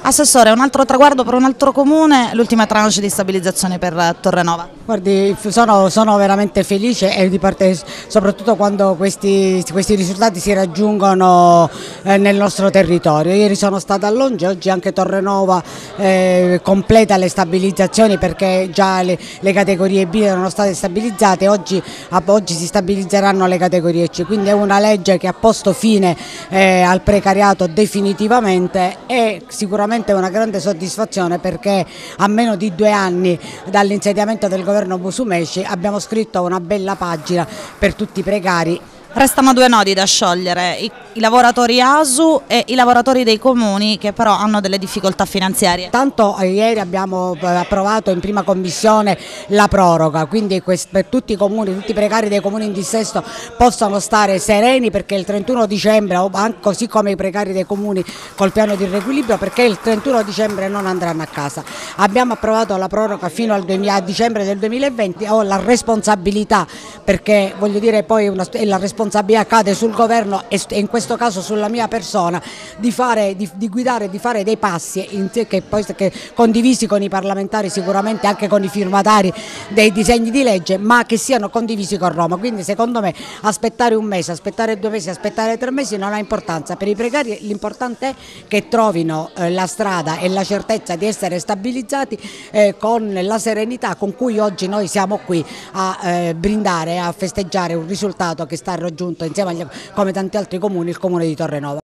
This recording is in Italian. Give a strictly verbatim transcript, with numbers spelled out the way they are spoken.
Assessore, un altro traguardo per un altro comune, l'ultima tranche di stabilizzazione per Torrenova. Guardi, sono, sono veramente felice e di parte, soprattutto quando questi, questi risultati si raggiungono eh, nel nostro territorio. Ieri sono stata a Longhe, oggi anche Torrenova eh, completa le stabilizzazioni perché già le, le categorie B erano state stabilizzate, oggi, oggi si stabilizzeranno le categorie C, quindi è una legge che ha posto fine eh, al precariato definitivamente e sicuramente è una grande soddisfazione perché a meno di due anni dall'insediamento del governo Musumeci abbiamo scritto una bella pagina per tutti i precari. Restano due nodi da sciogliere, i, i lavoratori A S U e i lavoratori dei comuni che però hanno delle difficoltà finanziarie. Tanto eh, ieri abbiamo approvato in prima commissione la proroga, quindi per tutti i comuni, tutti i precari dei comuni in dissesto possano stare sereni perché il trentuno dicembre, così come i precari dei comuni col piano di riequilibrio, perché il trentuno dicembre non andranno a casa. Abbiamo approvato la proroga fino al duemila, a dicembre del duemilaventi, ho la responsabilità, perché voglio dire poi una, è la responsabilità cade sul governo e in questo caso sulla mia persona di, fare, di, di guidare, di fare dei passi in, che poi che condivisi con i parlamentari, sicuramente anche con i firmatari dei disegni di legge, ma che siano condivisi con Roma. Quindi secondo me aspettare un mese, aspettare due mesi, aspettare tre mesi non ha importanza. Per i precari l'importante è che trovino eh, la strada e la certezza di essere stabilizzati eh, con la serenità con cui oggi noi siamo qui a eh, brindare, a festeggiare un risultato che sta raggiunto insieme agli, come tanti altri comuni, il comune di Torrenova.